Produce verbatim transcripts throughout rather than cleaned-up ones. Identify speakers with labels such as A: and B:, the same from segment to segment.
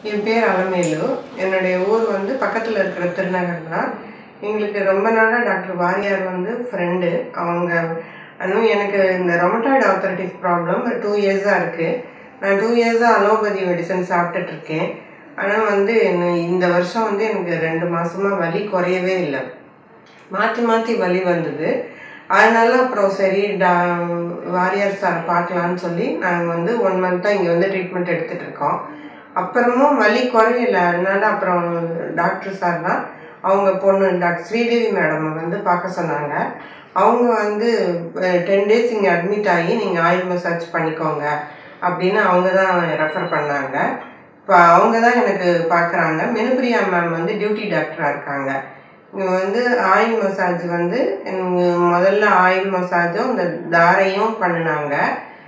A: என் பேர் அலமேலு. என்னுடைய ஊர் வந்து பக்கத்தில் இருக்கிற திருநகர் தான். எங்களுக்கு ரொம்ப நாளாக டாக்டர் வாரியார் வந்து ஃப்ரெண்டு. அவங்க அதுவும் எனக்கு இந்த ரொமட்டாய்டு ஆர்த்தரைட்டிஸ் ப்ராப்ளம் டூ இயர்ஸாக இருக்குது. நான் டூ இயர்ஸாக அலோபதி மெடிசன் சாப்பிட்டுட்ருக்கேன். ஆனால் வந்து இந்த வருஷம் வந்து எனக்கு ரெண்டு மாதமாக வலி குறையவே இல்லை. மாற்றி மாற்றி வலி வந்தது. அதனால அப்புறம் சரி டா வாரியார் சார் பார்க்கலான்னு சொல்லி நாங்கள் வந்து ஒன் மந்த்தாக இங்கே வந்து ட்ரீட்மெண்ட் எடுத்துகிட்டு இருக்கோம். அப்புறமும் வலி குறையில. அதனால அப்புறம் டாக்டர் சார் தான் அவங்க பொண்ணு டாக்டர் ஸ்ரீதேவி மேடம் வந்து பார்க்க சொன்னாங்க. அவங்க வந்து டென் டேஸ் இங்கே அட்மிட் ஆகி நீங்கள் ஆயில் மசாஜ் பண்ணிக்கோங்க அப்படின்னு அவங்க தான் ரெஃபர் பண்ணாங்க. இப்போ அவங்க தான் எனக்கு பார்க்குறாங்க. மெனுபிரியா மேம் வந்து டியூட்டி டாக்டராக இருக்காங்க. இங்கே வந்து ஆயில் மசாஜ் வந்து முதல்ல ஆயில் மசாஜும் இந்த தாரையும் பண்ணினாங்க.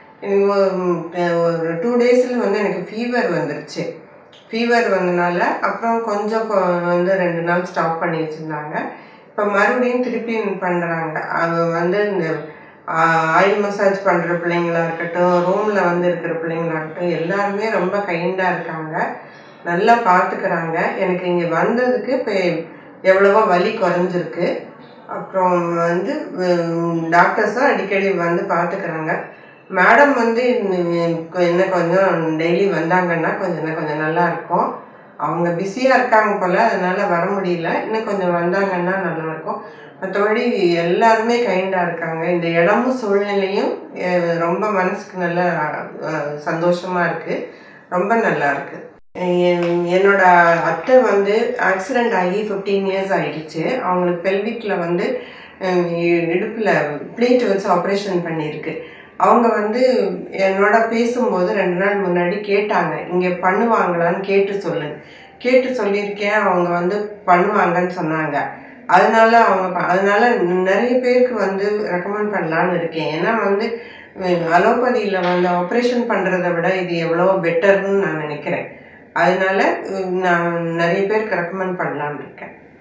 A: ஒரு டூ டேஸில் வந்து எனக்கு ஃபீவர் வந்துருச்சு. ஃபீவர் வந்தனால அப்புறம் கொஞ்சம் வந்து ரெண்டு நாள் ஸ்டாப் பண்ணி வச்சுருந்தாங்க. இப்போ மறுபடியும் திருப்பி பண்ணுறாங்க. அது வந்து இந்த ஆயில் மசாஜ் பண்ணுற பிள்ளைங்களா இருக்கட்டும், ரூமில் வந்து இருக்கிற பிள்ளைங்களா இருக்கட்டும், எல்லாருமே ரொம்ப கைண்டாக இருக்காங்க, நல்லா பார்த்துக்கிறாங்க. எனக்கு இங்கே வந்ததுக்கு இப்போ எவ்வளவோ வலி குறைஞ்சிருக்கு. அப்புறம் வந்து டாக்டர்ஸும் அடிக்கடி வந்து பார்த்துக்கிறாங்க. மேடம் வந்து இன்னும் கொஞ்சம் டெய்லி வந்தாங்கன்னா கொஞ்சம் இன்னும் கொஞ்சம் நல்லாயிருக்கும். அவங்க பிஸியாக இருக்காங்க போல், அதனால் வர முடியல. இன்னும் கொஞ்சம் வந்தாங்கன்னா நல்லாயிருக்கும். மற்றபடி எல்லாருமே கைண்டாக இருக்காங்க. இந்த இடமும் சூழ்நிலையும் ரொம்ப மனசுக்கு நல்ல சந்தோஷமாக இருக்குது. ரொம்ப நல்லா இருக்குது. என்னோட அத்தை வந்து ஆக்சிடெண்ட் ஆகி ஃபிஃப்டீன் இயர்ஸ் ஆகிடுச்சு. அவங்களுக்கு பெல்விக்கில் வந்து இடுப்பில் பிளேட் வச்சு ஆப்ரேஷன் பண்ணியிருக்கு. அவங்க வந்து என்னோட பேசும்போது ரெண்டு நாள் முன்னாடி கேட்டாங்க, இங்கே பண்ணுவாங்களான்னு கேட்டு சொல்லு கேட்டு சொல்லியிருக்கேன். அவங்க வந்து பண்ணுவாங்கன்னு சொன்னாங்க. அதனால அவங்க அதனால நிறைய பேருக்கு வந்து ரெக்கமெண்ட் பண்ணலான்னு இருக்கேன். ஏன்னா வந்து அலோபதியில் வந்து ஆப்ரேஷன் பண்ணுறதை விட இது எவ்வளோ பெட்டர்னு நான் நினைக்கிறேன். அதனால நான் நிறைய பேருக்கு ரெக்கமெண்ட் பண்ணலான்னு இருக்கேன்.